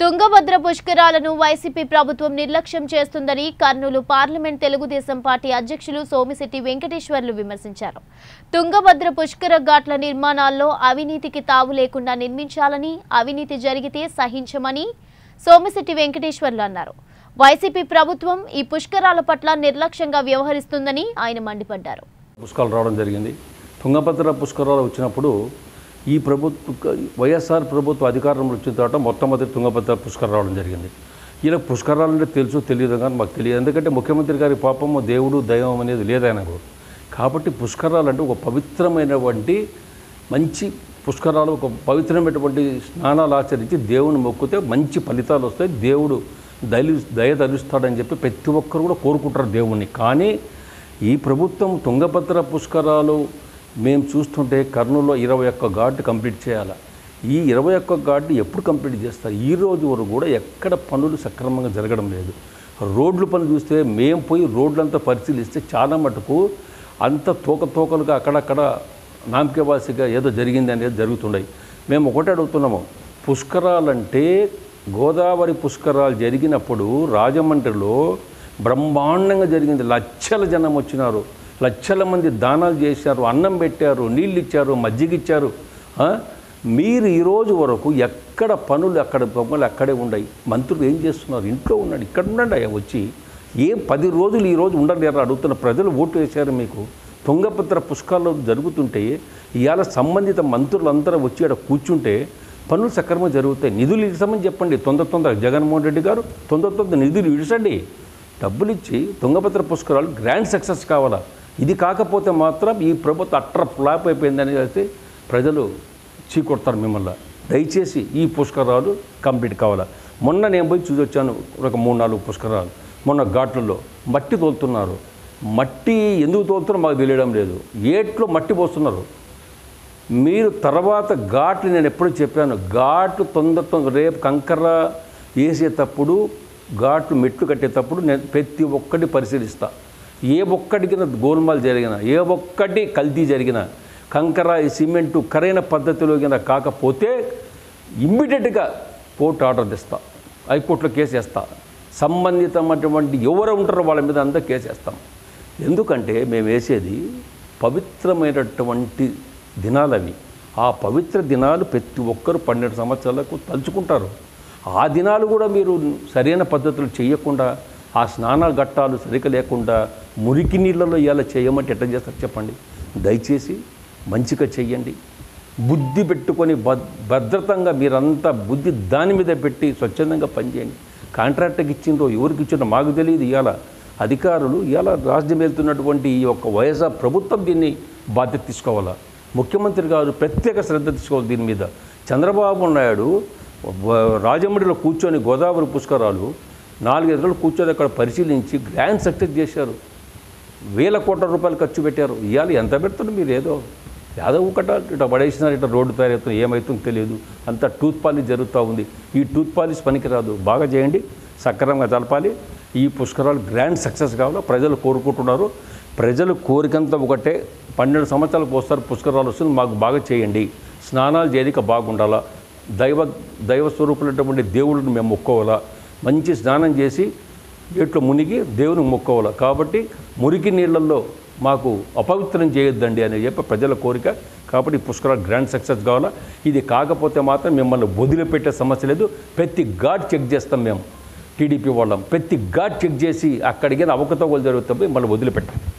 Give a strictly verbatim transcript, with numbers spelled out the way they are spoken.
Tungabhadra పుష్కరాలను YCP ప్రభుత్వం నిర్లక్ష్యం చేస్తుందని కర్నూలు పార్లమెంట్ తెలుగుదేశం పార్టీ అధ్యక్షులు సోమిశెట్టి వెంకటేశ్వర్లు విమర్శించారు. తుంగభద్ర పుష్కర ఘాట్ల నిర్మాణాల్లో అవినీతికి తావు లేకుండా నిర్మించాలని, అవినీతి జరిగితే సహించమని సోమిశెట్టి వెంకటేశ్వర్లు అన్నారు. వైసీపీ ప్రభుత్వం ఈ పుష్కరాల పట్ల నిర్లక్ష్యంగా వ్యవహరిస్తుందని ఆయన మండిపడ్డారు. పుష్కరాలు రావడం జరిగింది. తుంగభద్ర పుష్కరాలు వచ్చినప్పుడు ఈ ప్రభుత్వ వైఎస్ఆర్ ప్రభుత్వ అధికారంలో వచ్చిన తర్వాత మొట్టమొదటి తుంగభద్ర పుష్కరాలు రావడం జరిగింది. ఇలా పుష్కరాలు అంటే తెలుసు తెలియదు కానీ మాకు తెలియదు. ఎందుకంటే ముఖ్యమంత్రి గారి పాపము దేవుడు దైవం అనేది లేదైనా కాబట్టి పుష్కరాలు అంటే ఒక పవిత్రమైనటువంటి మంచి పుష్కరాలు, ఒక పవిత్రమైనటువంటి స్నానాలు ఆచరించి దేవుని మొక్కితే మంచి ఫలితాలు వస్తాయి, దేవుడు దలి దయ తలుస్తాడని చెప్పి ప్రతి ఒక్కరు కూడా కోరుకుంటారు దేవుణ్ణి. కానీ ఈ ప్రభుత్వం తుంగభద్ర పుష్కరాలు మేము చూస్తుంటే కర్నూలులో ఇరవై ఒక్క ఘాట్ కంప్లీట్ చేయాలి. ఈ ఇరవై ఒక్క ఘాట్ ఎప్పుడు కంప్లీట్ చేస్తారు? ఈ రోజు వరకు కూడా ఎక్కడ పనులు సక్రమంగా జరగడం లేదు. రోడ్ల పనులు చూస్తే మేము పోయి రోడ్లంతా పరిశీలిస్తే చాలా మటుకు అంత తోక తోకలుగా అక్కడక్కడ నామకేవాసిగా ఏదో జరిగింది అనేది జరుగుతున్నాయి. మేము ఒకటే అడుగుతున్నాము, పుష్కరాలంటే గోదావరి పుష్కరాలు జరిగినప్పుడు రాజమండ్రిలో బ్రహ్మాండంగా జరిగింది. లక్షల జనం వచ్చినారు, లక్షల మంది దానాలు చేశారు, అన్నం పెట్టారు, నీళ్ళు ఇచ్చారు, మజ్జిగ ఇచ్చారు. మీరు ఈరోజు వరకు ఎక్కడ పనులు అక్కడ బొమ్మలు అక్కడే ఉన్నాయి. మంత్రులు ఏం చేస్తున్నారు? ఇంట్లో ఉన్నాడు, ఇక్కడ ఉండండి అయ్యా వచ్చి. ఏం పది రోజులు ఈరోజు ఉండలేరు అడుగుతున్న ప్రజలు ఓటు వేశారు మీకు. తుంగభద్ర పుష్కరాలు జరుగుతుంటే ఇవాళ సంబంధిత మంత్రులందరూ వచ్చి అక్కడ కూర్చుంటే పనులు సక్రమంగా జరుగుతాయి. నిధులు ఇస్తామని చెప్పండి తొందర తొందర. జగన్మోహన్ రెడ్డి గారు తొందర తొందర నిధులు ఇడిచండి, డబ్బులు ఇచ్చి తుంగభద్ర పుష్కరాలు గ్రాండ్ సక్సెస్ కావాలా. ఇది కాకపోతే మాత్రం ఈ ప్రభుత్వం అట్ర ఫ్లాప్ అయిపోయిందని అయితే ప్రజలు చీకొడతారు మిమ్మల్ని. దయచేసి ఈ పుష్కరాలు కంప్లీట్ కావాలా. మొన్న నేను పోయి చూసి వచ్చాను ఒక మూడు నాలుగు పుష్కరాలు. మొన్న ఘాట్లలో మట్టి తోలుతున్నారు. మట్టి ఎందుకు తోలుతున్నారో మాకు తెలియడం లేదు. ఏట్లో మట్టి పోస్తున్నారు. మీరు తర్వాత ఘాట్లు నేను ఎప్పుడు చెప్పాను, ఘాట్లు తొందర తొందర రేపు కంకర వేసేటప్పుడు ఘాట్లు మెట్లు కట్టేటప్పుడు నేను ప్రతి ఒక్కటి పరిశీలిస్తా. ఏ ఒక్కడికి గోల్మాల్ జరిగినా, ఏ ఒక్కటి కల్తీ జరిగినా, కంకర సిమెంటు కరైన పద్ధతిలో కింద కాకపోతే ఇమ్మీడియట్గా కోర్టు ఆర్డర్ తెస్తా, హైకోర్టులో కేసు వేస్తా. సంబంధితమైనటువంటి ఎవరు ఉంటారో వాళ్ళ మీద అంతా కేసు వేస్తాం. ఎందుకంటే మేము వేసేది పవిత్రమైనటువంటి దినాలు అవి. ఆ పవిత్ర దినాలు ప్రతి ఒక్కరు పన్నెండు సంవత్సరాలకు తలుచుకుంటారు. ఆ దినాలు కూడా మీరు సరైన పద్ధతులు చేయకుండా, ఆ స్నాన ఘట్టాలు సరిగ్గా లేకుండా మురికి నీళ్ళలో ఇలా చేయమంటే ఎట్లా చేస్తారు చెప్పండి. దయచేసి మంచిగా చెయ్యండి. బుద్ధి పెట్టుకొని భద్రతంగా మీరంతా బుద్ధి దాని మీద పెట్టి స్వచ్ఛందంగా పనిచేయండి. కాంట్రాక్టర్కి ఇచ్చిందో ఎవరికి ఇచ్చిందో మాకు తెలియదు. ఇవాళ అధికారులు ఇవాళ రాజ్యం వెళ్తున్నటువంటి ఈ యొక్క వైఎస్ఆర్ ప్రభుత్వం దీన్ని బాధ్యత తీసుకోవాలా. ముఖ్యమంత్రి గారు ప్రత్యేక శ్రద్ధ తీసుకోవాలి దీని మీద. చంద్రబాబు నాయుడు రాజమండ్రిలో కూర్చొని గోదావరి పుష్కరాలు నాలుగైదు రోజులు కూర్చొని అక్కడ పరిశీలించి గ్రాండ్ సక్సెస్ చేశారు. వేల కోట్ల రూపాయలు ఖర్చు పెట్టారు. ఇవాళ ఎంత పెడుతున్నారు మీరు? ఏదో యాదవ్ కట్ట ఇట్లా పడేసినారు, ఇట్లా రోడ్డు తయారవుతుంది, ఏమవుతుందో తెలియదు. అంతా టూత్ పాలిష్ జరుగుతూ ఉంది. ఈ టూత్ పాలిష్ పనికిరాదు. బాగా చేయండి, సక్రమంగా జరపాలి. ఈ పుష్కరాలు గ్రాండ్ సక్సెస్ కావాలా. ప్రజలు కోరుకుంటున్నారు. ప్రజలు కోరికంతా ఒకటే, పన్నెండు సంవత్సరాలకు వస్తారు పుష్కరాలు వస్తుంది, మాకు బాగా చేయండి, స్నానాలు చేయక బాగుండాలా, దైవ దైవ స్వరూపులైనటువంటి దేవుడిని మేము మొక్కోవాలా, మంచి స్నానం చేసి ఏట్లో మునిగి దేవునికి మొక్కోవాలా. కాబట్టి మురికి నీళ్ళల్లో మాకు అపవిత్రం చేయొద్దండి అని చెప్పి ప్రజల కోరిక. కాబట్టి పుష్కరాలు గ్రాండ్ సక్సెస్ కావాలా. ఇది కాకపోతే మాత్రం మిమ్మల్ని వదిలిపెట్టే సమస్య లేదు. ప్రతి ఘాట్ చెక్ చేస్తాం మేము, టీడీపీ వాళ్ళం. ప్రతి ఘాట్ చెక్ చేసి అక్కడికి అవకతవకలు జరుగుతాయి, మళ్ళీ వదిలిపెట్టాం.